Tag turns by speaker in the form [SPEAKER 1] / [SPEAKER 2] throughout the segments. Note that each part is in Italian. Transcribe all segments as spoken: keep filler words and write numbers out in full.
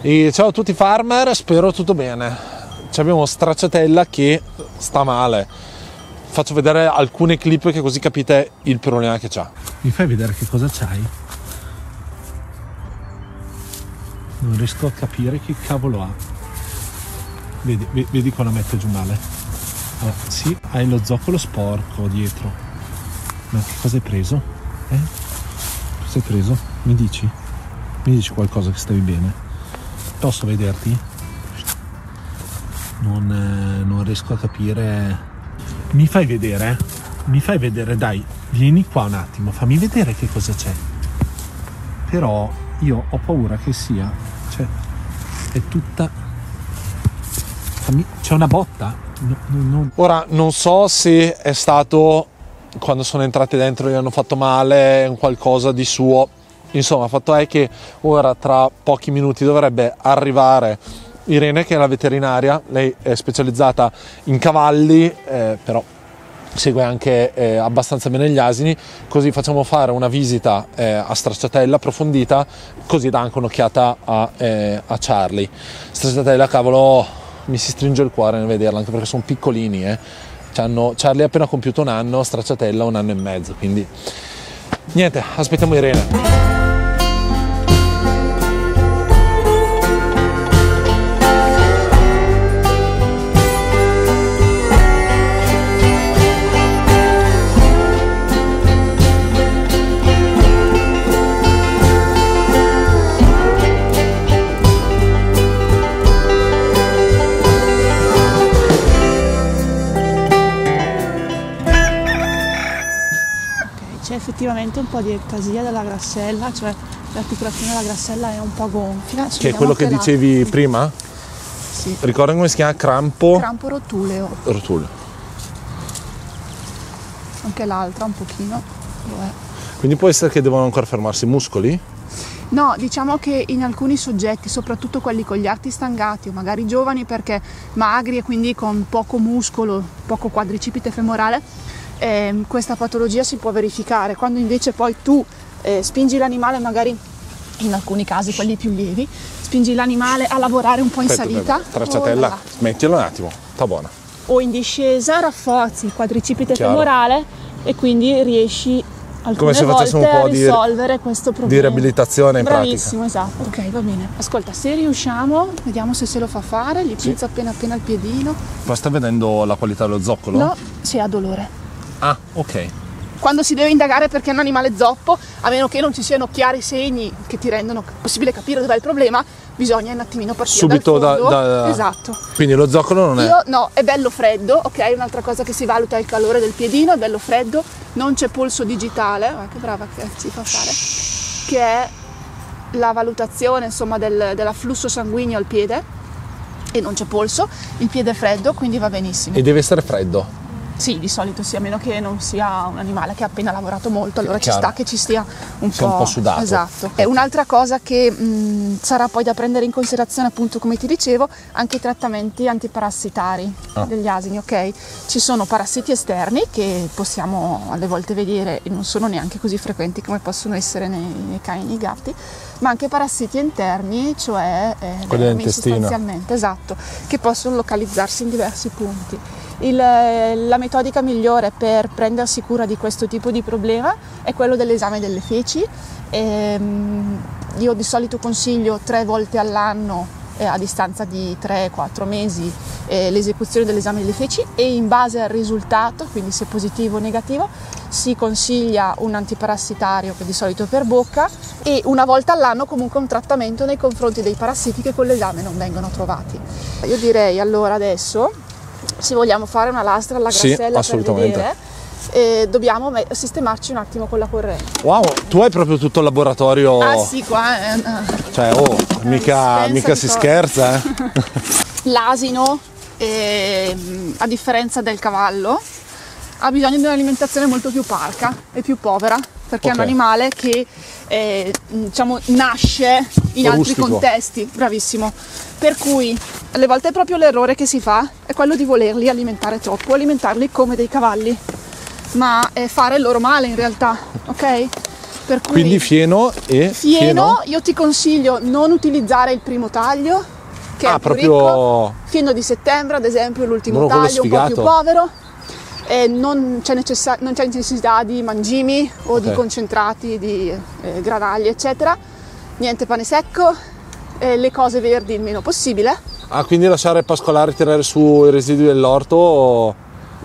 [SPEAKER 1] E ciao a tutti farmer, spero tutto bene. Ci abbiamo Stracciatella che sta male. Faccio vedere alcune clip che così capite il problema che c'ha. Mi fai vedere che cosa c'hai? Non riesco a capire che cavolo ha. Vedi, vedi qua la mette giù male. Allora, sì, hai lo zoccolo sporco dietro. Ma che cosa hai preso? Eh? Cosa hai preso? Mi dici? Mi dici qualcosa che stavi bene? Posso vederti? Non, eh, non riesco a capire. Mi fai vedere? Mi fai vedere? Dai, vieni qua un attimo, fammi vedere che cosa c'è. Però io ho paura che sia, cioè, è tutta. Fammi... C'è una botta? No, no, no. Ora non so se è stato quando sono entrati dentro gli hanno fatto male, qualcosa di suo. Insomma, il fatto è che ora tra pochi minuti dovrebbe arrivare Irene, che è la veterinaria. Lei è specializzata in cavalli, eh, però segue anche eh, abbastanza bene gli asini, così facciamo fare una visita eh, a Stracciatella approfondita, così dà anche un'occhiata a, eh, a Charlie. Stracciatella, cavolo, mi si stringe il cuore nel vederla, anche perché sono piccolini, eh. C'hanno, Charlie ha appena compiuto un anno, Stracciatella un anno e mezzo, quindi niente, aspettiamo Irene.
[SPEAKER 2] C'è effettivamente un po' di ectasia della grassella, cioè l'articolazione della grassella è un po' gonfia.
[SPEAKER 1] Che è quello che dicevi là. Prima?
[SPEAKER 2] Sì.
[SPEAKER 1] Ricorda come si chiama? Crampo?
[SPEAKER 2] Crampo rotuleo.
[SPEAKER 1] Rotuleo.
[SPEAKER 2] Anche l'altra un pochino lo è.
[SPEAKER 1] Quindi può essere che devono ancora fermarsi i muscoli?
[SPEAKER 2] No, diciamo che in alcuni soggetti, soprattutto quelli con gli arti stangati o magari giovani perché magri e quindi con poco muscolo, poco quadricipite femorale, Eh, questa patologia si può verificare. Quando invece poi tu eh, spingi l'animale, magari in alcuni casi quelli più lievi, spingi l'animale a lavorare un po' in
[SPEAKER 1] Aspetta,
[SPEAKER 2] salita,
[SPEAKER 1] Stracciatella, oh, smettilo un attimo, sta buona,
[SPEAKER 2] o in discesa, rafforzi il quadricipite
[SPEAKER 1] Chiaro.
[SPEAKER 2] femorale e quindi riesci alcune
[SPEAKER 1] come se
[SPEAKER 2] volte
[SPEAKER 1] facessimo un po'
[SPEAKER 2] a risolvere
[SPEAKER 1] di,
[SPEAKER 2] questo problema
[SPEAKER 1] di riabilitazione in
[SPEAKER 2] Bravissimo,
[SPEAKER 1] pratica.
[SPEAKER 2] esatto. Ok, va bene. Ascolta, se riusciamo, vediamo se se lo fa fare, gli pinza sì. appena appena il piedino.
[SPEAKER 1] Ma sta vedendo la qualità dello zoccolo?
[SPEAKER 2] No, se ha dolore.
[SPEAKER 1] Ah, ok.
[SPEAKER 2] Quando si deve indagare perché è un animale zoppo, a meno che non ci siano chiari segni che ti rendono possibile capire dov'è il problema, bisogna un attimino partire
[SPEAKER 1] subito
[SPEAKER 2] dal fondo.
[SPEAKER 1] Da, da...
[SPEAKER 2] Esatto.
[SPEAKER 1] Quindi lo zoccolo non è...
[SPEAKER 2] Io, no, è bello freddo, ok? Un'altra cosa che si valuta è il calore del piedino, è bello freddo, non c'è polso digitale, ma che brava che si fa fare, che è la valutazione, insomma, del, dell'afflusso sanguigno al piede, e non c'è polso, il piede è freddo, quindi va benissimo.
[SPEAKER 1] E deve essere freddo?
[SPEAKER 2] Sì, di solito sì, a meno che non sia un animale che ha appena lavorato molto, allora
[SPEAKER 1] Chiaro.
[SPEAKER 2] ci sta che ci stia un
[SPEAKER 1] Sia
[SPEAKER 2] po',
[SPEAKER 1] un po' sudato.
[SPEAKER 2] Esatto. E un'altra cosa che mh, sarà poi da prendere in considerazione, appunto, come ti dicevo, anche i trattamenti antiparassitari ah. degli asini, ok? Ci sono parassiti esterni che possiamo alle volte vedere e non sono neanche così frequenti come possono essere nei, nei cani e nei gatti, ma anche parassiti interni, cioè eh, vermi sostanzialmente, esatto, che possono localizzarsi in diversi punti. Il, la metodica migliore per prendersi cura di questo tipo di problema è quello dell'esame delle feci. Ehm, io di solito consiglio tre volte all'anno, eh, a distanza di tre quattro mesi, eh, l'esecuzione dell'esame delle feci, e in base al risultato, quindi se positivo o negativo, si consiglia un antiparassitario, che di solito è per bocca, e una volta all'anno comunque un trattamento nei confronti dei parassiti che con l'esame non vengono trovati. Io direi allora adesso, se vogliamo fare una lastra alla grassella,
[SPEAKER 1] sì,
[SPEAKER 2] per vedere, eh, dobbiamo me- sistemarci un attimo con la corrente.
[SPEAKER 1] Wow, tu hai proprio tutto il laboratorio.
[SPEAKER 2] Ah sì, qua è una...
[SPEAKER 1] Cioè, oh, mica, mica si scherza, eh.
[SPEAKER 2] L'asino, eh, a differenza del cavallo, ha bisogno di un'alimentazione molto più parca e più povera, perché okay. è un animale che eh, diciamo nasce in altri
[SPEAKER 1] rustico.
[SPEAKER 2] contesti, bravissimo, per cui alle volte è proprio l'errore che si fa è quello di volerli alimentare troppo, alimentarli come dei cavalli, ma è fare il loro male in realtà, ok? Per cui
[SPEAKER 1] Quindi fieno e
[SPEAKER 2] fieno,
[SPEAKER 1] fieno?
[SPEAKER 2] Io ti consiglio non utilizzare il primo taglio, che
[SPEAKER 1] Ah,
[SPEAKER 2] è più
[SPEAKER 1] proprio-
[SPEAKER 2] ricco. Fieno di settembre, ad esempio, l'ultimo
[SPEAKER 1] Non quello
[SPEAKER 2] taglio, un po' più
[SPEAKER 1] sfigato.
[SPEAKER 2] povero. E non c'è, necessa- non c'è necessità di mangimi o
[SPEAKER 1] Ok.
[SPEAKER 2] di concentrati, di eh, granagli, eccetera. Niente pane secco, eh, le cose verdi il meno possibile.
[SPEAKER 1] Ah, quindi lasciare pascolare, tirare su i residui dell'orto? O...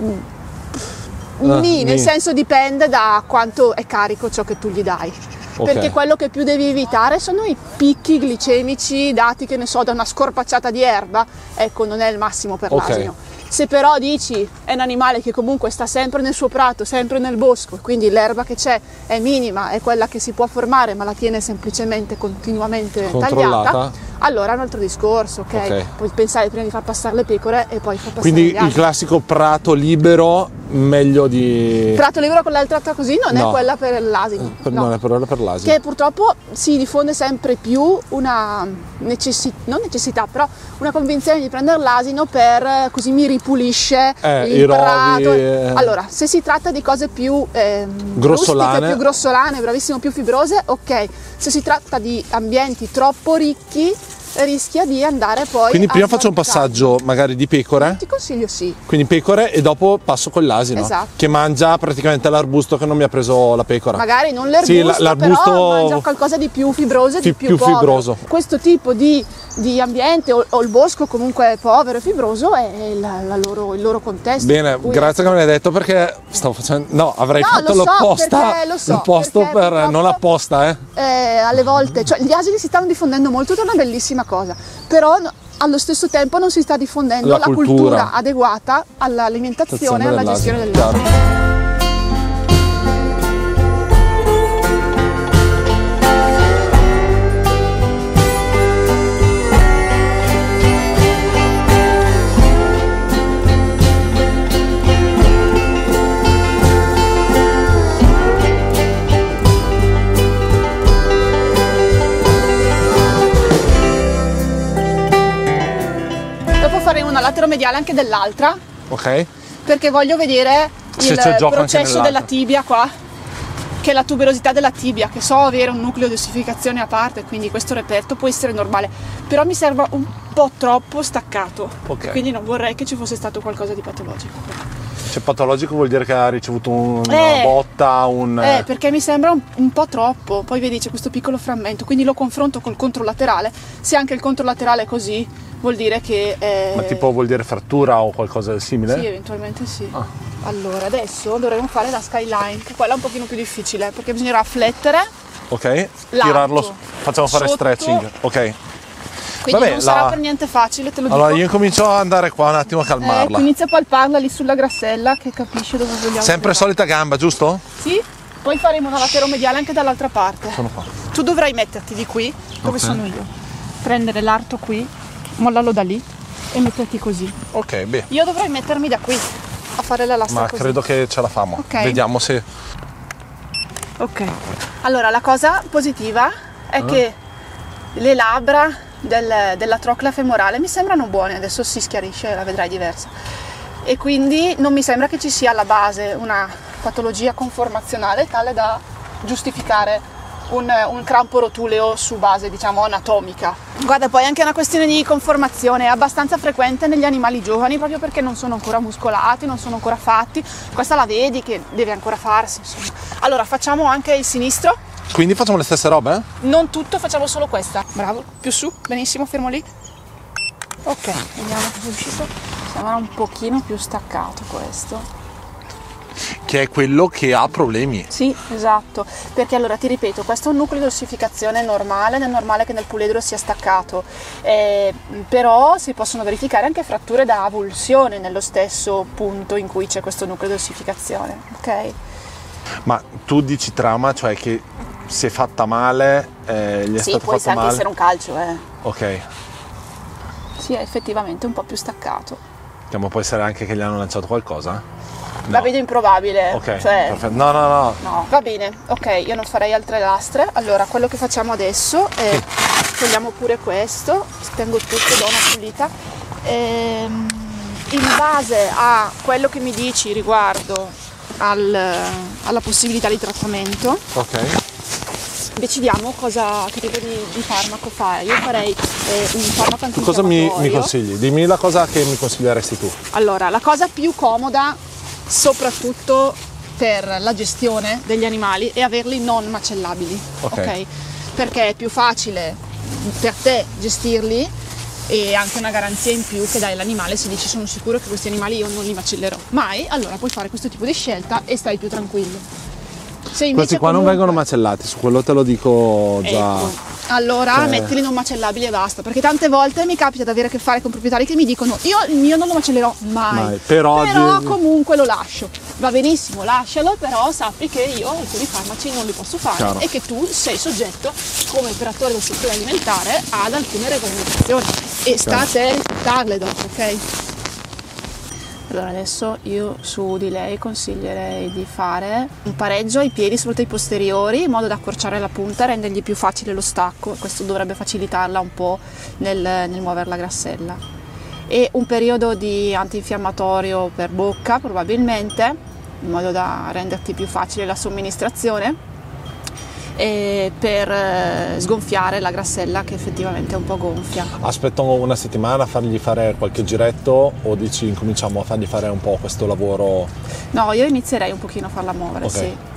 [SPEAKER 1] Ah,
[SPEAKER 2] Nì, nel
[SPEAKER 1] nì.
[SPEAKER 2] senso dipende da quanto è carico ciò che tu gli dai.
[SPEAKER 1] Ok.
[SPEAKER 2] Perché quello che più devi evitare sono i picchi glicemici dati, che ne so, da una scorpacciata di erba. Ecco, non è il massimo per
[SPEAKER 1] Ok.
[SPEAKER 2] l'asino. Se però dici è un animale che comunque sta sempre nel suo prato, sempre nel bosco, quindi l'erba che c'è è minima, è quella che si può formare, ma la tiene semplicemente continuamente
[SPEAKER 1] Controllata.
[SPEAKER 2] tagliata, allora è un altro discorso, ok?
[SPEAKER 1] Ok.
[SPEAKER 2] Puoi pensare prima di far passare le pecore e poi far passare
[SPEAKER 1] Quindi
[SPEAKER 2] gli
[SPEAKER 1] il
[SPEAKER 2] asini.
[SPEAKER 1] classico prato libero, meglio di...
[SPEAKER 2] Prato libero con l'altra così non
[SPEAKER 1] No.
[SPEAKER 2] è quella per l'asino.
[SPEAKER 1] Per,
[SPEAKER 2] no.
[SPEAKER 1] Non è per, per l'asino.
[SPEAKER 2] Che purtroppo si diffonde sempre più una necessità, non necessità, però una convinzione di prendere l'asino per eh, così mi ripulisce
[SPEAKER 1] Eh,
[SPEAKER 2] il
[SPEAKER 1] i rovi,
[SPEAKER 2] prato.
[SPEAKER 1] eh.
[SPEAKER 2] Allora, se si tratta di cose più ehm,
[SPEAKER 1] Grossolane.
[SPEAKER 2] rustiche, più grossolane, bravissimo, più fibrose, ok. Se si tratta di ambienti troppo ricchi, rischia di andare poi
[SPEAKER 1] Quindi
[SPEAKER 2] a
[SPEAKER 1] prima faccio un
[SPEAKER 2] sbarazzare.
[SPEAKER 1] passaggio magari di pecore,
[SPEAKER 2] Ti consiglio sì.
[SPEAKER 1] quindi pecore, e dopo passo con l'asino,
[SPEAKER 2] Esatto.
[SPEAKER 1] che mangia praticamente l'arbusto che non mi ha preso la pecora.
[SPEAKER 2] Magari non l'arbusto,
[SPEAKER 1] Sì, la- l'arbusto-
[SPEAKER 2] però mangia qualcosa di più fibroso e di
[SPEAKER 1] Fi-
[SPEAKER 2] più,
[SPEAKER 1] più
[SPEAKER 2] povero.
[SPEAKER 1] fibroso.
[SPEAKER 2] Questo tipo di, di ambiente o, o il bosco comunque povero e fibroso è la- la loro- il loro contesto.
[SPEAKER 1] Bene,
[SPEAKER 2] per cui-
[SPEAKER 1] grazie che me l'hai detto, perché stavo facendo... No, avrei
[SPEAKER 2] No,
[SPEAKER 1] fatto
[SPEAKER 2] lo so,
[SPEAKER 1] l'opposta,
[SPEAKER 2] perché lo so,
[SPEAKER 1] l'opposto
[SPEAKER 2] perché
[SPEAKER 1] per...
[SPEAKER 2] purtroppo-
[SPEAKER 1] non l'apposta, eh.
[SPEAKER 2] Eh, alle volte, cioè gli asini si stanno diffondendo molto, ed è una bellissima cosa, però no- allo stesso tempo non si sta diffondendo
[SPEAKER 1] La
[SPEAKER 2] la,
[SPEAKER 1] cultura.
[SPEAKER 2] cultura. adeguata all'alimentazione e alla
[SPEAKER 1] dell'asino,
[SPEAKER 2] gestione
[SPEAKER 1] chiaro.
[SPEAKER 2] dell'asino. Dopo faremo una lateromediale anche dell'altra,
[SPEAKER 1] Ok?
[SPEAKER 2] perché voglio vedere
[SPEAKER 1] Se
[SPEAKER 2] il
[SPEAKER 1] c'è gioco anche
[SPEAKER 2] processo
[SPEAKER 1] nell'altra.
[SPEAKER 2] della tibia qua, che è la tuberosità della tibia, che so avere un nucleo di ossificazione a parte, quindi questo reperto può essere normale, però mi sembra un po' troppo staccato,
[SPEAKER 1] Ok.
[SPEAKER 2] quindi non vorrei che ci fosse stato qualcosa di patologico.
[SPEAKER 1] Cioè, patologico vuol dire che ha ricevuto un- una
[SPEAKER 2] Eh.
[SPEAKER 1] botta, un...
[SPEAKER 2] Eh, perché mi sembra un, un po' troppo, poi vedi c'è questo piccolo frammento, quindi lo confronto col controlaterale, se anche il controlaterale è così vuol dire che... È...
[SPEAKER 1] Ma tipo vuol dire frattura o qualcosa di simile?
[SPEAKER 2] Sì, eventualmente sì.
[SPEAKER 1] Ah.
[SPEAKER 2] Allora, adesso dovremo fare la skyline, che quella è un pochino più difficile, perché bisognerà flettere,
[SPEAKER 1] Ok?
[SPEAKER 2] L'arco.
[SPEAKER 1] Tirarlo, su- facciamo fare
[SPEAKER 2] Sotto.
[SPEAKER 1] stretching, ok?
[SPEAKER 2] quindi
[SPEAKER 1] Vabbè,
[SPEAKER 2] non sarà
[SPEAKER 1] la-
[SPEAKER 2] per niente facile, te lo
[SPEAKER 1] Allora
[SPEAKER 2] dico.
[SPEAKER 1] io comincio ad andare qua un attimo a
[SPEAKER 2] Ecco,
[SPEAKER 1] calmarla.
[SPEAKER 2] inizia a palparla lì sulla grassella, che capisce dove vogliamo
[SPEAKER 1] Sempre
[SPEAKER 2] andare.
[SPEAKER 1] solita gamba, giusto?
[SPEAKER 2] Sì, poi faremo una lateromediale anche dall'altra parte.
[SPEAKER 1] Sono qua.
[SPEAKER 2] Tu dovrai metterti di qui, dove
[SPEAKER 1] Ok.
[SPEAKER 2] sono io. Prendere l'arto qui, mollarlo da lì e metterti così.
[SPEAKER 1] Ok, beh,
[SPEAKER 2] Io dovrei mettermi da qui a fare la lastra
[SPEAKER 1] ma
[SPEAKER 2] così.
[SPEAKER 1] credo che ce la famo.
[SPEAKER 2] Ok.
[SPEAKER 1] Vediamo se...
[SPEAKER 2] Ok. Allora, la cosa positiva è
[SPEAKER 1] Ah.
[SPEAKER 2] che le labbra del- della troclea femorale mi sembrano buone, adesso si schiarisce, la vedrai diversa. E quindi non mi sembra che ci sia alla base una patologia conformazionale tale da giustificare un, un crampo rotuleo su base, diciamo, anatomica. Guarda, poi anche una questione di conformazione è abbastanza frequente negli animali giovani, proprio perché non sono ancora muscolati, non sono ancora fatti. Questa la vedi che deve ancora farsi, insomma. Allora, facciamo anche il sinistro.
[SPEAKER 1] Quindi facciamo le stesse robe?
[SPEAKER 2] Non tutto, facciamo solo questa. Bravo, più su, benissimo, fermo lì. Ok, vediamo cosa è uscito. Sembra un pochino più staccato questo.
[SPEAKER 1] Che è quello che ha problemi.
[SPEAKER 2] Sì, esatto, perché allora ti ripeto, questo è un nucleo di ossificazione normale, ed è normale che nel puledro sia staccato, eh, però si possono verificare anche fratture da avulsione nello stesso punto in cui c'è questo nucleo di ossificazione, ok?
[SPEAKER 1] Ma tu dici trauma, cioè che si è fatta male, eh, gli è
[SPEAKER 2] Sì,
[SPEAKER 1] stato
[SPEAKER 2] può
[SPEAKER 1] fatto
[SPEAKER 2] anche
[SPEAKER 1] male?
[SPEAKER 2] essere un calcio, eh.
[SPEAKER 1] Ok.
[SPEAKER 2] Sì, è effettivamente un po' più staccato.
[SPEAKER 1] Cioè, ma può essere anche che gli hanno lanciato qualcosa?
[SPEAKER 2] La vedo improbabile,
[SPEAKER 1] Ok,
[SPEAKER 2] cioè...
[SPEAKER 1] perfetto. No, no, no.
[SPEAKER 2] No, va bene, ok, io non farei altre lastre. Allora, quello che facciamo adesso è togliamo pure questo, spengo tutto, do una pulita. Ehm, in base a quello che mi dici riguardo al- alla possibilità di trattamento,
[SPEAKER 1] Ok.
[SPEAKER 2] decidiamo cosa, che tipo di, di farmaco fare. Io farei eh, un farmaco antinfiammatorio.
[SPEAKER 1] Cosa mi, mi consigli? Dimmi la cosa che mi consiglieresti tu.
[SPEAKER 2] Allora, la cosa più comoda, soprattutto per la gestione degli animali, è averli non macellabili,
[SPEAKER 1] ok?
[SPEAKER 2] Okay? Perché è più facile per te gestirli e anche una garanzia in più che dai all'animale se dici sono sicuro che questi animali io non li macellerò mai, allora puoi fare questo tipo di scelta e stai più tranquillo. Se invece
[SPEAKER 1] Questi qua
[SPEAKER 2] comunque...
[SPEAKER 1] non vengono macellati, su quello te lo dico già.
[SPEAKER 2] Ecco. Allora cioè... mettili non macellabili e basta, perché tante volte mi capita di avere a che fare con proprietari che mi dicono io il mio non lo macellerò mai,
[SPEAKER 1] mai. Però,
[SPEAKER 2] però
[SPEAKER 1] di...
[SPEAKER 2] comunque lo lascio. Va benissimo, lascialo, però sappi che io alcuni farmaci non li posso fare. Chiaro. E che tu sei soggetto come operatore del settore alimentare ad alcune regolamentazioni e sta a te rispettarle dopo, ok? Allora adesso io su di lei consiglierei di fare un pareggio ai piedi, soprattutto ai posteriori, in modo da accorciare la punta e rendergli più facile lo stacco. Questo dovrebbe facilitarla un po' nel, nel muovere la grassella. E un periodo di antinfiammatorio per bocca probabilmente, in modo da renderti più facile la somministrazione, e per eh, sgonfiare la grassella che effettivamente è un po' gonfia.
[SPEAKER 1] Aspetto una settimana a fargli fare qualche giretto o dici incominciamo a fargli fare un po' questo lavoro?
[SPEAKER 2] No, io inizierei un pochino a farla muovere, okay. Sì.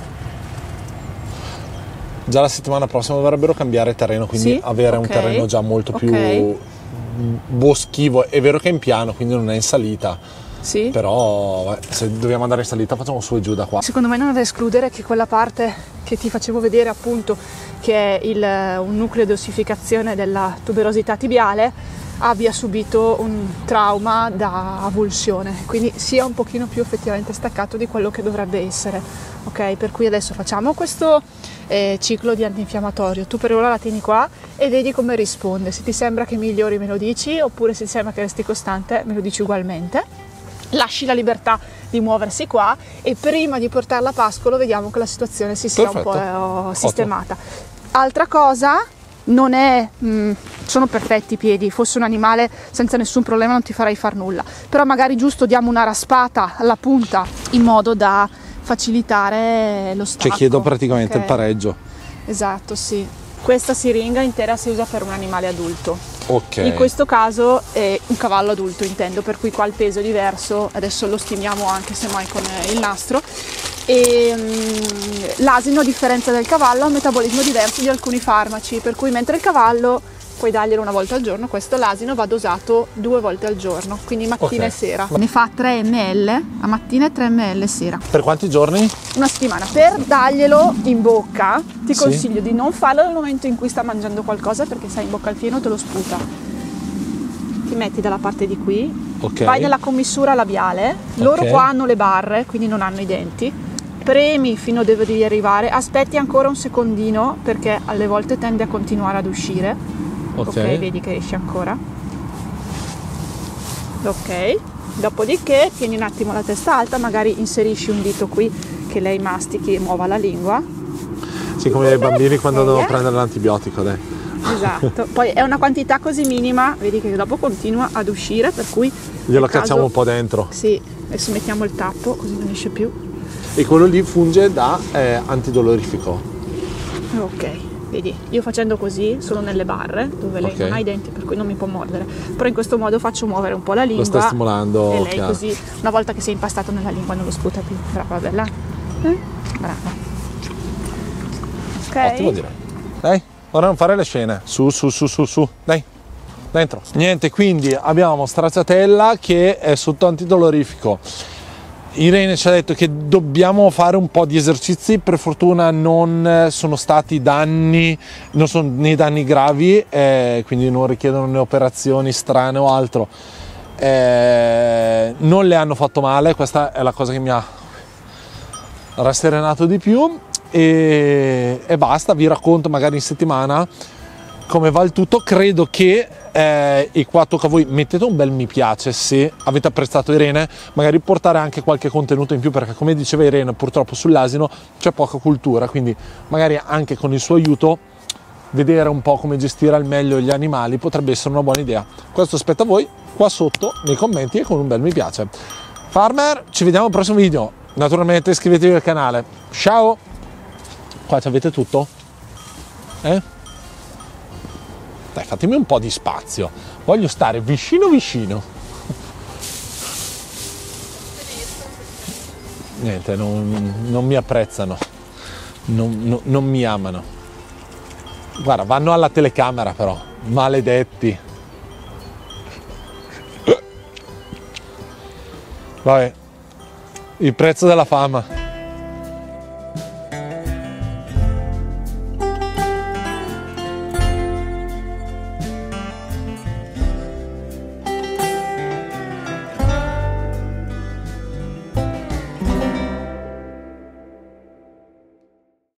[SPEAKER 1] Già la settimana prossima dovrebbero cambiare terreno, quindi
[SPEAKER 2] sì?
[SPEAKER 1] avere
[SPEAKER 2] Okay.
[SPEAKER 1] un terreno già molto più
[SPEAKER 2] okay.
[SPEAKER 1] boschivo. È vero che è in piano, quindi non è in salita.
[SPEAKER 2] Sì.
[SPEAKER 1] Però se dobbiamo andare in salita facciamo su e giù da qua.
[SPEAKER 2] Secondo me non è da escludere che quella parte che ti facevo vedere appunto, che è il, un nucleo di ossificazione della tuberosità tibiale, abbia subito un trauma da avulsione, quindi sia un pochino più effettivamente staccato di quello che dovrebbe essere, ok? Per cui adesso facciamo questo eh, ciclo di antinfiammatorio, tu per ora la tieni qua e vedi come risponde, se ti sembra che migliori me lo dici, oppure se ti sembra che resti costante me lo dici ugualmente. Lasci la libertà di muoversi qua e prima di portarla a pascolo vediamo che la situazione si sia Perfetto. un po' sistemata. Ottimo. Altra cosa, non è mh, sono perfetti i piedi, fosse un animale senza nessun problema non ti farei far nulla, però magari giusto diamo una raspata alla punta in modo da facilitare lo stacco.
[SPEAKER 1] Cioè chiedo praticamente
[SPEAKER 2] okay.
[SPEAKER 1] il pareggio.
[SPEAKER 2] Esatto, sì. Questa siringa intera si usa per un animale adulto.
[SPEAKER 1] Okay.
[SPEAKER 2] In questo caso è un cavallo adulto, intendo, per cui qua il peso è diverso, adesso lo stimiamo anche semmai con il nastro. E um, l'asino, a differenza del cavallo, ha un metabolismo diverso di alcuni farmaci, per cui mentre il cavallo puoi darglielo una volta al giorno, questo l'asino va dosato due volte al giorno, quindi mattina okay. e sera. Ne fa tre millilitri a mattina e tre millilitri sera.
[SPEAKER 1] Per quanti giorni?
[SPEAKER 2] Una settimana. Per darglielo in bocca ti
[SPEAKER 1] sì.
[SPEAKER 2] consiglio di non farlo nel momento in cui sta mangiando qualcosa, perché sai in bocca al fieno te lo sputa. Ti metti dalla parte di qui, okay. vai nella commissura labiale, loro okay. qua hanno le barre, quindi non hanno i denti, premi fino dove devi arrivare, aspetti ancora un secondino perché alle volte tende a continuare ad uscire. Okay. ok, vedi che esce ancora. Ok, dopodiché tieni un attimo la testa alta, magari inserisci un dito qui che lei mastichi e muova la lingua.
[SPEAKER 1] Sì, come i bambini quando devono prendere l'antibiotico, dai.
[SPEAKER 2] Esatto, poi è una quantità così minima, vedi che dopo continua ad uscire, per cui
[SPEAKER 1] glielo cacciamo caso... un po' dentro.
[SPEAKER 2] Sì, adesso mettiamo il tappo così non esce più.
[SPEAKER 1] E quello lì funge da eh, antidolorifico.
[SPEAKER 2] Ok. Vedi, io facendo così sono nelle barre dove lei okay. non ha i denti, per cui non mi può mordere, però in questo modo faccio muovere un po' la lingua.
[SPEAKER 1] Lo sta stimolando.
[SPEAKER 2] E lei
[SPEAKER 1] chiaro.
[SPEAKER 2] Così una volta che si è impastato nella lingua non lo sputa più. Brava, bella. Eh? Brava. Ok.
[SPEAKER 1] Ottimo direi. Dai, ora non fare le scene. Su, su, su, su, su. Dai. Dentro. Niente, quindi abbiamo Stracciatella che è sotto antidolorifico. Irene ci ha detto che dobbiamo fare un po' di esercizi, per fortuna non sono stati danni, non sono né danni gravi, eh, quindi non richiedono né operazioni strane o altro, eh, non le hanno fatto male, questa è la cosa che mi ha rasserenato di più e, e basta, vi racconto magari in settimana come va il tutto. Credo che eh, e qua tocca a voi, mettete un bel mi piace se avete apprezzato Irene, magari portare anche qualche contenuto in più, perché come diceva Irene purtroppo sull'asino c'è poca cultura, quindi magari anche con il suo aiuto vedere un po' come gestire al meglio gli animali potrebbe essere una buona idea. Questo aspetta a voi qua sotto nei commenti e con un bel mi piace. Farmer, ci vediamo al prossimo video, naturalmente iscrivetevi al canale, ciao. Qua ci avete tutto. Eh? Dai, fatemi un po' di spazio. Voglio stare vicino vicino. Niente, non, non mi apprezzano. Non, non, non mi amano. Guarda, vanno alla telecamera però. Maledetti. Vabbè. Il prezzo della fama.